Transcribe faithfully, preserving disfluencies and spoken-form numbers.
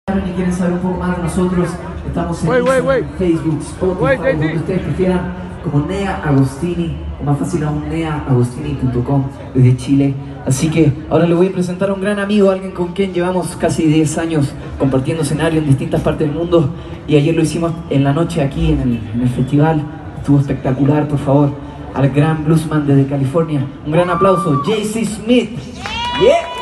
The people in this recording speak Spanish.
Y quieren saber un poco más de nosotros, estamos en Wait, wait, wait. Facebook, Spotify, Wait, J T. donde ustedes prefieran, como Nea Agostini, o más fácil aún, nea agostini punto com, desde Chile. Así que ahora le voy a presentar a un gran amigo, alguien con quien llevamos casi diez años compartiendo escenario en distintas partes del mundo, y ayer lo hicimos en la noche aquí en el, en el festival. Estuvo espectacular. Por favor, al gran bluesman desde California, un gran aplauso, J C Smith. Yeah.